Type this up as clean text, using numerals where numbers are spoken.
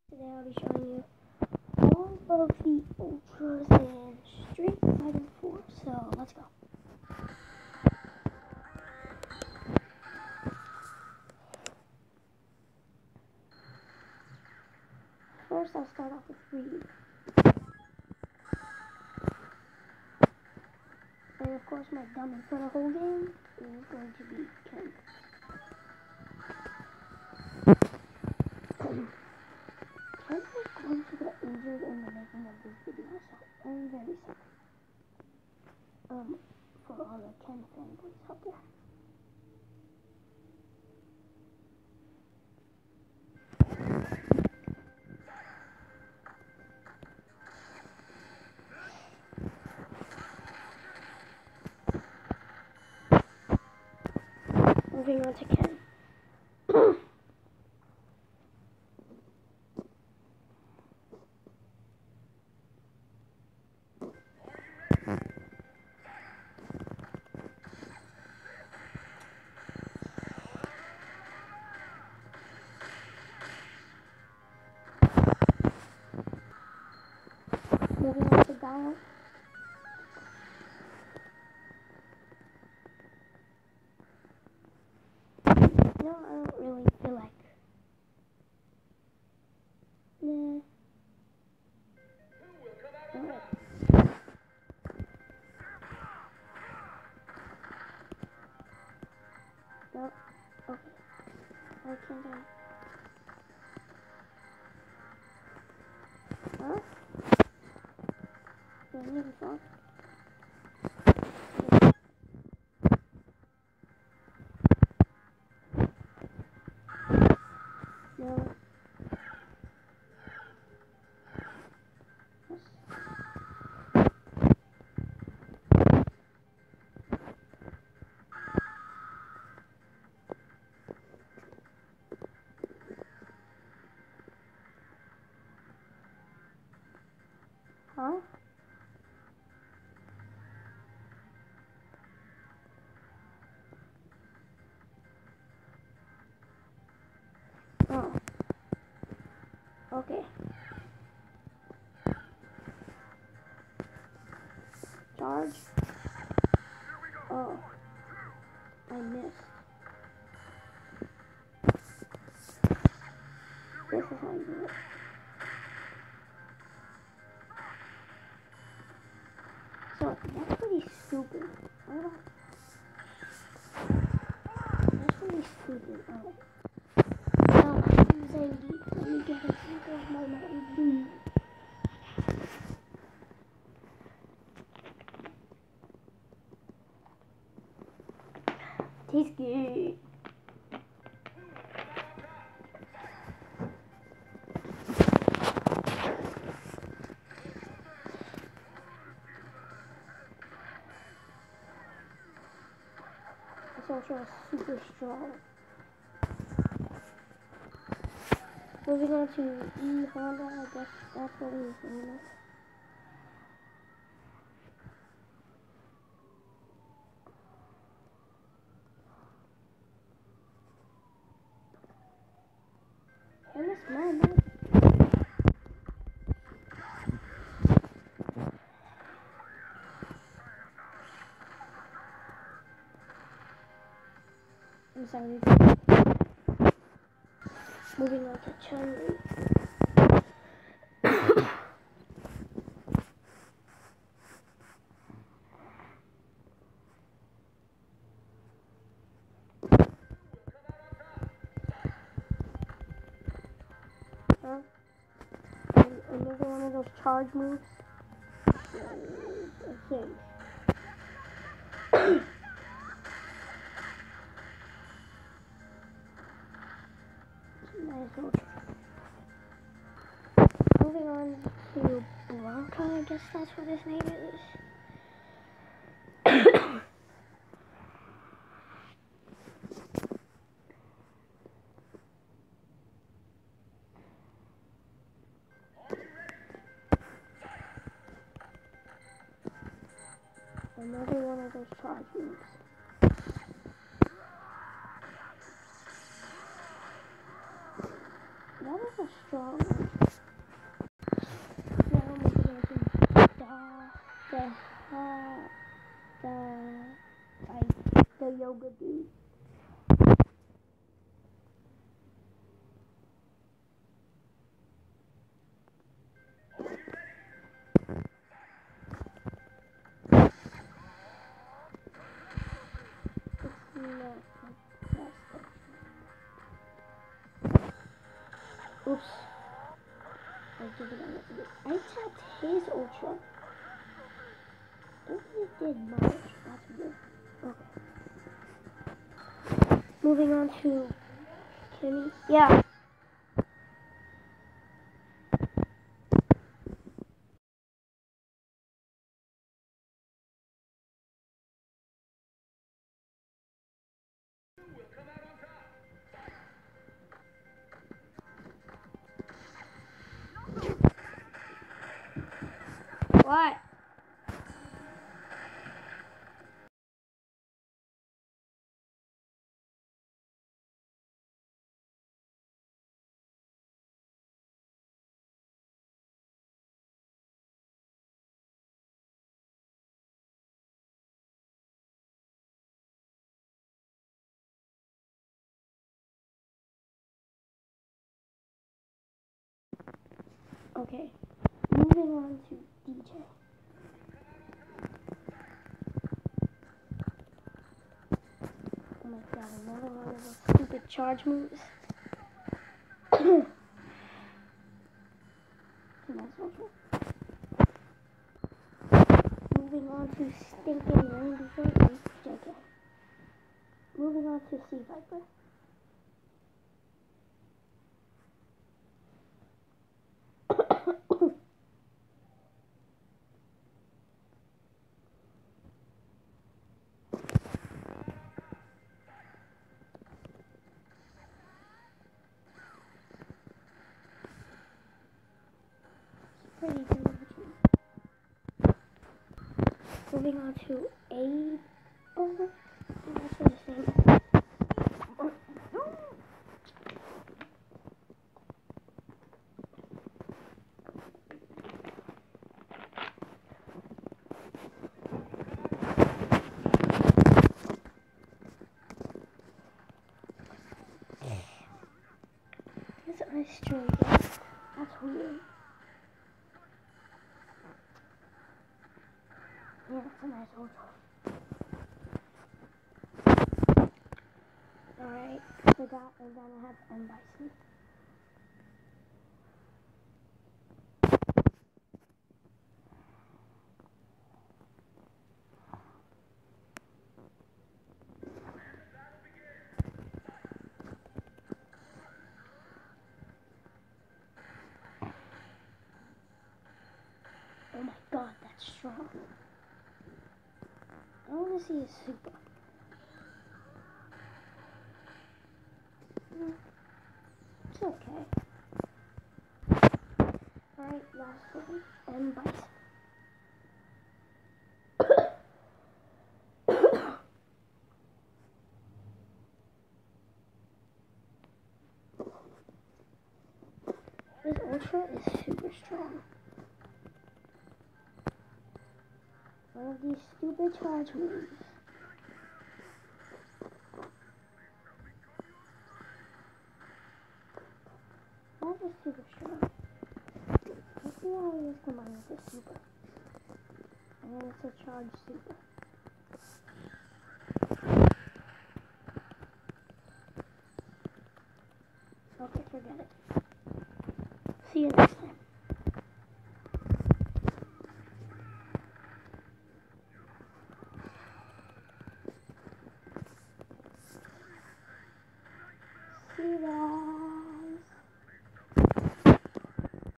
Today I'll be showing you all of the Ultras in Street Fighter 4. So let's go. First I'll start off with Reed. And of course my dummy for the whole game is going to be Ken. Ken is going to get injured in the making of this video, so I'm very sorry. For all the Ken fanboys out there. Moving on to Ken. Moving on to Guile. No, I don't really feel like. Nah. Alright. No. Okay. Why can't I? Huh? Do I need a phone? No. Yes. Huh? Oh. Okay. Charge. Oh. I missed. This is how you do it. So, that's pretty stupid. That's pretty stupid. Oh. Now I'm using the. Let me get a sample of my Mountain Dew. Tastes good. This Ultra is super strong. Moving on to E Honda, I guess that's what he's doing. I miss my man. I'm sorry. Moving on to Chun-Li. Another one of those charge moves. Okay. Nice Ultra. Moving on to Blanca, I guess that's what his name is. Another one of those charge moves. That is a not strong. Now I'm going to the yoga dude. Oops. I tapped his ultra. I don't think it did much. That's weird. Okay. Moving on to Kimmy. Yeah. What? Okay. Moving on to DJ. Oh my god, another one of those stupid charge moves. Moving on to stinking Randy Orton. JK. Moving on to Sea Viper. Pretty good. Moving on to A. Oh, that's what the same. This ice string, that's weird. Yeah, that's a nice ultra. Alright, forgot, and then I have M. Bison. Oh my god, that's strong. I want to see his super. It's okay. Alright, last one. M. Bison. His ultra is super strong. One of these stupid charge moves. That is super strong. Let's see how he is combined with the super. And then it's a charge super. Okay, forget it. See you next time. See ya.